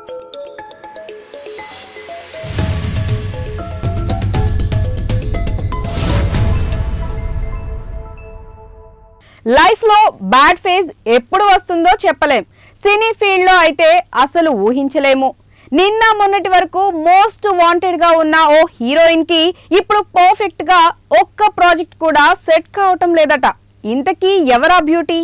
Life లో bad phase ఎప్పుడు వస్తుందో చెప్పలేం. సినీ ఫీల్డ్ లో అయితే అసలు ఊహించలేము. నిన్న మొన్నటి వరకు మోస్ట్ వాంటెడ్ గా ఉన్న ఓ హీరోయిన్ కి ఇప్పుడు పర్ఫెక్ట్ గా ఒక్క ప్రాజెక్ట్ కూడా సెట్ కావటం లేదట. ఇంతకీ ఎవరా బ్యూటీ?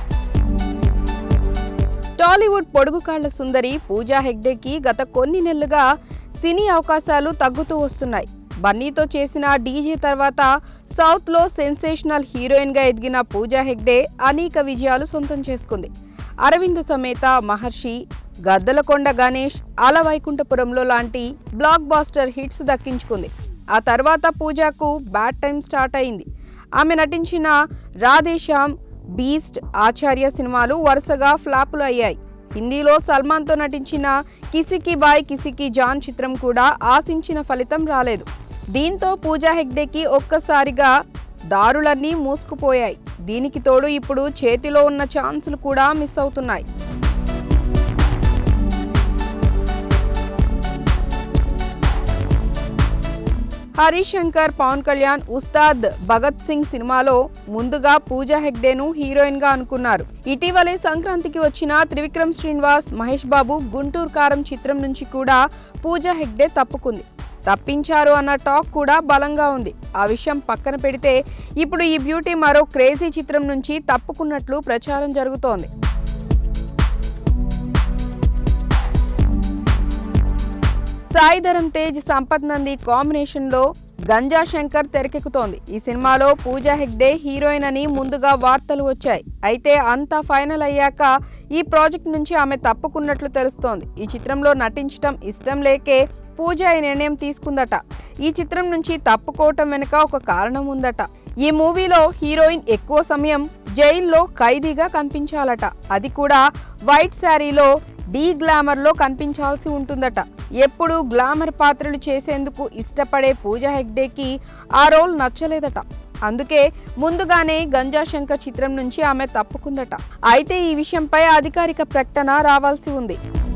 టాలీవుడ్ పొడుగు కాళ్ల సుందరి పూజా హెగ్డేకి గత కొన్ని నెలలుగా సినీ అవకాశాలు తగ్గుతూ వస్తున్నాయి. బన్నీతో చేసిన డీజే తర్వాత సౌత్ లో సెన్సేషనల్ హీరోయిన్ గా ఎదిగిన పూజా హెగ్డే అనేక విజయాలు సొంతం చేసుకుంది. అరవింద సమేత మహర్షి, గద్దలకొండ గణేష్, అలవైకుంఠపురంలో లాంటి బ్లాక్ బాస్టర్ హిట్స్ దక్కించుకుంది. ఆ తర్వాత పూజాకు బ్యాడ్ టైం స్టార్ట్ అయింది. ఆమె నటించిన రాధేశ్యామ్, బీస్ట్, ఆచార్య సినిమాలు వరుసగా ఫ్లాపులు అయ్యాయి. హిందీలో సల్మాన్తో నటించిన కిసికి బాయ్ కిసికి జాన్ చిత్రం కూడా ఆశించిన ఫలితం రాలేదు. దీంతో పూజా హెగ్డేకి ఒక్కసారిగా దారులన్నీ మూసుకుపోయాయి. దీనికి తోడు ఇప్పుడు చేతిలో ఉన్న ఛాన్సులు కూడా మిస్ అవుతున్నాయి. హరీష్ శంకర్, పవన్ కళ్యాణ్, ఉస్తాద్ భగత్ సింగ్ సినిమాలో ముందుగా పూజా హెగ్డేను హీరోయిన్ గా అనుకున్నారు. ఇటీవలే సంక్రాంతికి వచ్చిన త్రివిక్రమ్ శ్రీనివాస్, మహేష్ బాబు గుంటూరు కారం చిత్రం నుంచి కూడా పూజా హెగ్డే తప్పుకుంది. తప్పించారు అన్న టాక్ కూడా బలంగా ఉంది. ఆ విషయం పక్కన పెడితే ఇప్పుడు ఈ బ్యూటీ మరో క్రేజీ చిత్రం నుంచి తప్పుకున్నట్లు ప్రచారం జరుగుతోంది. సాయి ధరమ్ తేజ్, సంపత్ నంది కాంబినేషన్ లో గంజా శంకర్ తెరకెక్కుతోంది. ఈ సినిమాలో పూజా హెగ్డే హీరోయిన్ అని ముందుగా వార్తలు వచ్చాయి. అయితే అంతా ఫైనల్ అయ్యాక ఈ ప్రాజెక్ట్ నుంచి ఆమె తప్పుకున్నట్లు తెలుస్తోంది. ఈ చిత్రంలో నటించడం ఇష్టం లేకే పూజా ఈ నిర్ణయం తీసుకుందట. ఈ చిత్రం నుంచి తప్పుకోవటం వెనుక ఒక కారణం ఉందట. ఈ మూవీలో హీరోయిన్ ఎక్కువ సమయం జైల్లో ఖైదీగా కనిపించాలట. అది కూడా వైట్ శారీలో డీ గ్లామర్ లో కనిపించాల్సి ఉంటుందట. ఎప్పుడు గ్లామర్ పాత్రలు చేసేందుకు ఇష్టపడే పూజా హెగ్డేకి ఆ రోల్ నచ్చలేదట. అందుకే ముందుగానే గంజా శంకర్ చిత్రం నుంచి ఆమె తప్పుకుందట. అయితే ఈ విషయంపై అధికారిక ప్రకటన రావాల్సి ఉంది.